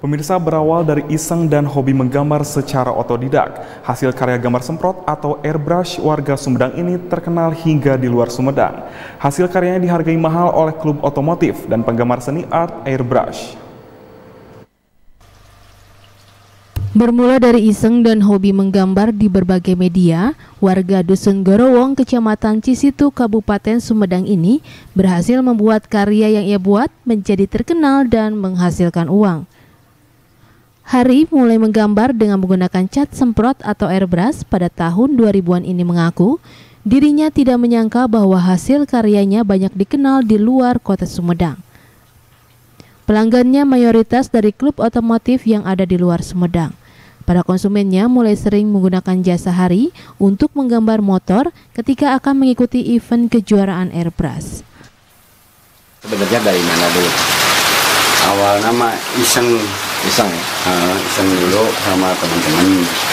Pemirsa, berawal dari iseng dan hobi menggambar secara otodidak, hasil karya gambar semprot atau airbrush warga Sumedang ini terkenal hingga di luar Sumedang. Hasil karyanya dihargai mahal oleh klub otomotif dan penggemar seni art airbrush. Bermula dari iseng dan hobi menggambar di berbagai media, warga Dusun Gorowong, Kecamatan Cisitu, Kabupaten Sumedang ini berhasil membuat karya yang ia buat menjadi terkenal dan menghasilkan uang. Hari mulai menggambar dengan menggunakan cat semprot atau airbrush pada tahun 2000-an ini mengaku dirinya tidak menyangka bahwa hasil karyanya banyak dikenal di luar kota Sumedang. Pelanggannya mayoritas dari klub otomotif yang ada di luar Sumedang. Para konsumennya mulai sering menggunakan jasa Hari untuk menggambar motor ketika akan mengikuti event kejuaraan airbrush. Sebenarnya dari mana dulu? Awal nama iseng dulu sama teman-teman,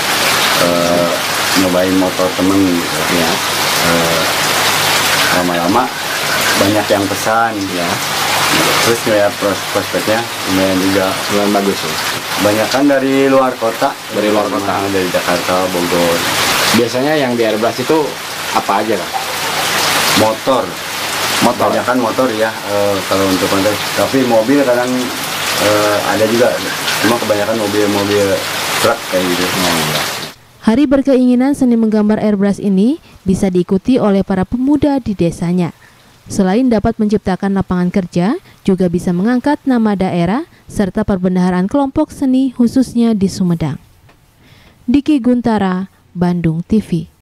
nyobain motor temen gitu ya. Lama-lama banyak yang pesan ya. Terus ngeliat prospeknya lumayan juga, lumayan bagus ya. Banyakan dari luar kota, dari Jakarta, Bogor. Biasanya yang di airbrush itu apa aja, Kak? Motor. Banyakan motor ya, kalau untuk motor. Tapi mobil kadang ada juga, cuma kebanyakan mobil truk kayak gitu. Hari berkeinginan seni menggambar airbrush ini bisa diikuti oleh para pemuda di desanya. Selain dapat menciptakan lapangan kerja, juga bisa mengangkat nama daerah serta perbendaharaan kelompok seni khususnya di Sumedang. Diki Guntara, Bandung TV.